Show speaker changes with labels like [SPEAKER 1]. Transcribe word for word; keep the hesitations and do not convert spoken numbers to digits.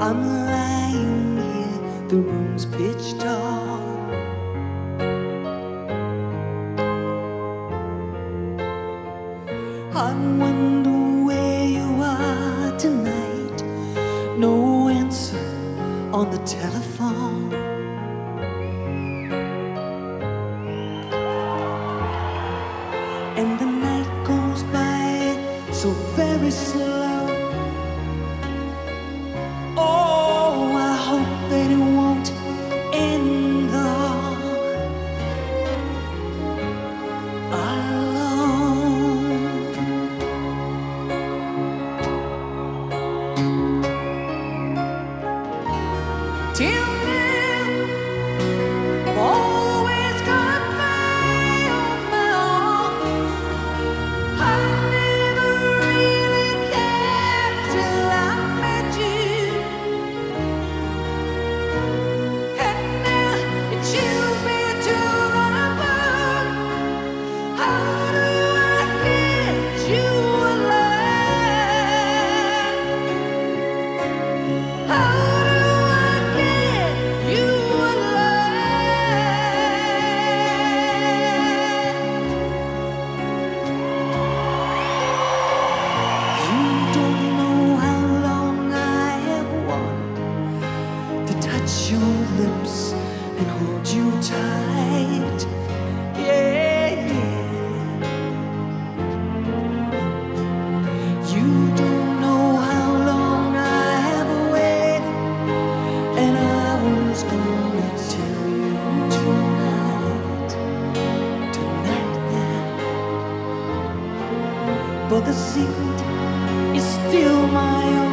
[SPEAKER 1] I'm lying here, the room's pitch dark. I wonder where you are tonight. No answer on the telephone. And the night goes by so very slow. Oh, I hope that it won't end though alone. Till now, always got by on my own. I never really cared till I met you. And now it chills me to the bone. How do I get you alive? How do I get you alive? You don't know how long I have wanted to touch your lips and hold you tight. Yeah, yeah. You don't know how long I have waited, and I was gonna tell you tonight, tonight, yeah. But the secret is still my own.